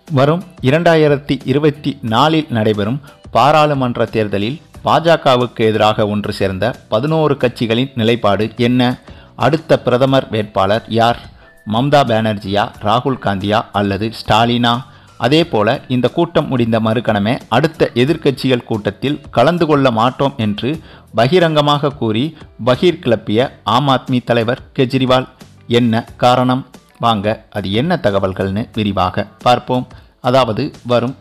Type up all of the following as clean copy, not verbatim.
வரும் 2024 நடைபெறும் பாராளுமன்ற தேர்தலில் பாஜகவுக்கு எதிராக ஒன்று சேர்ந்த 11 கட்சிகளின் நிலைப்பாடு என்ன? அடுத்த பிரதமர் வேட்பாளர் யார்? மம்தா பானர்ஜியா, ராகுல் காந்தியா அல்லது ஸ்டாலினா? அதேபோல இந்த கூட்டம் முடிந்த மறுகணமே அடுத்த எதிர்க்கட்சிகள் கூட்டத்தில் கலந்து கொள்ள மாட்டோம் என்று பகிரங்கமாக கூறி பகீர் கிளப்பிய ஆம் ஆத்மி தலைவர் கெஜ்ரிவால். என்ன காரணம்? வாங்க அது என்ன தகவல்கள்னு விரிவாக பார்ப்போம். அதாவது வரும்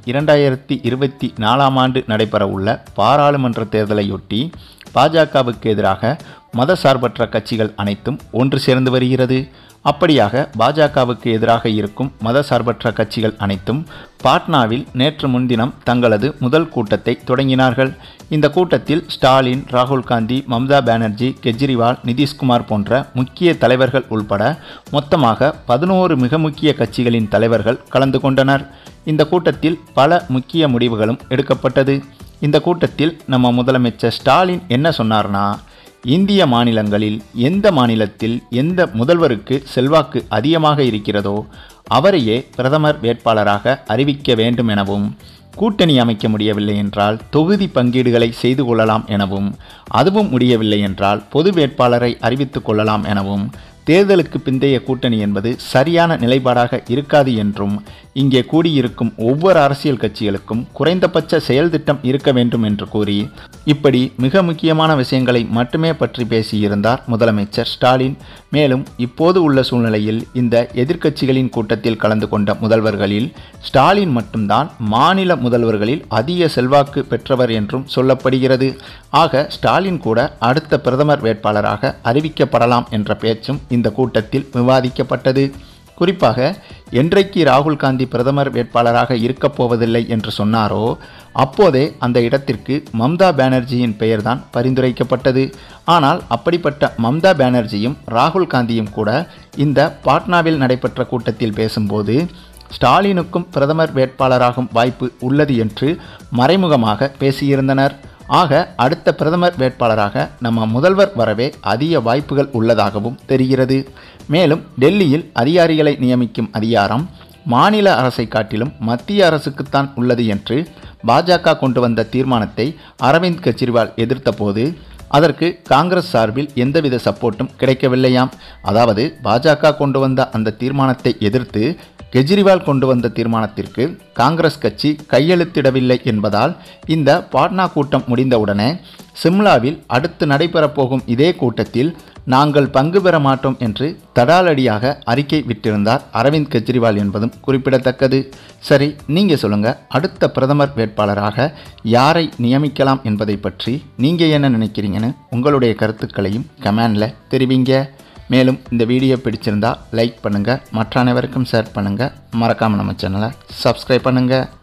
2024 ஆண்டு நடைபெற உள்ள பாராளுமன்ற தேர்தலையொட்டி பாஜகவுக்கு எதிராக மதசார்பற்ற கட்சிகள் அனைத்தும் ஒன்று சேர்ந்து வருகிறது. அப்படியாக பாஜகவுக்கு எதிராக இருக்கும் மதசார்பற்ற கட்சிகள் அனைத்தும் பாட்னாவில் நேற்று முன்தினம் தங்களது முதல் கூட்டத்தை தொடங்கினார்கள். இந்த கூட்டத்தில் ஸ்டாலின், ராகுல் காந்தி, மம்தா பானர்ஜி, கெஜ்ரிவால், நிதிஷ்குமார் போன்ற முக்கிய தலைவர்கள் உள்பட மொத்தமாக 11 மிக முக்கிய கட்சிகளின் தலைவர்கள் கலந்து கொண்டனர். இந்த கூட்டத்தில் பல முக்கிய முடிவுகளும் எடுக்கப்பட்டது. இந்த கூட்டத்தில் நம்ம முதலமைச்சர் ஸ்டாலின் என்ன சொன்னார்னா, இந்திய மாநிலங்களில் எந்த மாநிலத்தில் எந்த முதல்வருக்கு செல்வாக்கு அதிகமாக இருக்கிறதோ அவரையே பிரதமர் வேட்பாளராக அறிவிக்க வேண்டும் எனவும், கூட்டணி அமைக்க முடியவில்லை என்றால் தொகுதி பங்கீடுகளை செய்து கொள்ளலாம் எனவும், அதுவும் முடியவில்லை என்றால் பொது வேட்பாளரை அறிவித்துக் கொள்ளலாம் எனவும், தேர்தலுக்கு பிந்தைய கூட்டணி என்பது சரியான நிலைப்பாடாக இருக்காது என்றும், இங்கே கூடியிருக்கும் ஒவ்வொரு அரசியல் கட்சிகளுக்கும் குறைந்தபட்ச செயல் திட்டம் இருக்க வேண்டும் என்று கூறி இப்படி மிக முக்கியமான விஷயங்களை மட்டுமே பற்றி பேசியிருந்தார் முதலமைச்சர் ஸ்டாலின். மேலும் இப்போது உள்ள சூழ்நிலையில் இந்த எதிர்க்கட்சிகளின் கூட்டத்தில் கலந்து கொண்ட முதல்வர்களில் ஸ்டாலின் மட்டும்தான் மாநில முதல்வர்களில் அதிக செல்வாக்கு பெற்றவர் என்றும் சொல்லப்படுகிறது. ஆக ஸ்டாலின் கூட அடுத்த பிரதமர் வேட்பாளராக அறிவிக்கப்படலாம் என்ற பேச்சும் இந்த கூட்டத்தில் விவாதிக்கப்பட்டது. குறிப்பாக என்றைக்கு ராகுல் காந்தி பிரதமர் வேட்பாளராக இருக்கப் போவதில்லை என்று சொன்னாரோ அப்போதே அந்த இடத்திற்கு மம்தா பானர்ஜியின் பெயர்தான் பரிந்துரைக்கப்பட்டது. ஆனால் அப்படிப்பட்ட மம்தா பானர்ஜியும் ராகுல் காந்தியும் கூட இந்த பாட்னாவில் நடைபெற்ற கூட்டத்தில் பேசும்போது ஸ்டாலினுக்கும் பிரதமர் வேட்பாளராகும் வாய்ப்பு உள்ளது என்று மறைமுகமாக பேசியிருந்தனர். ஆக அடுத்த பிரதமர் வேட்பாளராக நம்ம முதல்வர் வரவே அதிக வாய்ப்புகள் உள்ளதாகவும் தெரிகிறது. மேலும் டெல்லியில் அதிகாரிகளை நியமிக்கும் அதிகாரம் மாநில அரசை காட்டிலும் மத்திய அரசுக்குத்தான் உள்ளது என்று பாஜக கொண்டு வந்த தீர்மானத்தை அரவிந்த் கெஜ்ரிவால் எதிர்த்த போது அதற்கு காங்கிரஸ் சார்பில் எந்தவித சப்போர்ட்டும் கிடைக்கவில்லையாம். அதாவது பாஜக கொண்டு வந்த அந்த தீர்மானத்தை எதிர்த்து கெஜ்ரிவால் கொண்டு வந்த தீர்மானத்திற்கு காங்கிரஸ் கட்சி கையெழுத்திடவில்லை என்பதால் இந்த பாட்னா கூட்டம் முடிந்தவுடனே சிம்லாவில் அடுத்து நடைபெறப்போகும் இதே கூட்டத்தில் நாங்கள் பங்கு பெற மாட்டோம் என்று தடாலடியாக அறிக்கை விட்டிருந்தார் அரவிந்த் கெஜ்ரிவால் என்பதும் குறிப்பிடத்தக்கது. சரி, நீங்கள் சொல்லுங்கள், அடுத்த பிரதமர் வேட்பாளராக யாரை நியமிக்கலாம் என்பதை பற்றி நீங்கள் என்ன நினைக்கிறீங்கன்னு உங்களுடைய கருத்துக்களையும் கமெண்டில் தெரிவிங்க. மேலும் இந்த வீடியோ பிடிச்சிருந்தா லைக் பண்ணுங்கள், மற்ற அனைவருக்கும் ஷேர் பண்ணுங்கள், மறக்காமல் நம்ம சேனலை சப்ஸ்கிரைப் பண்ணுங்கள்.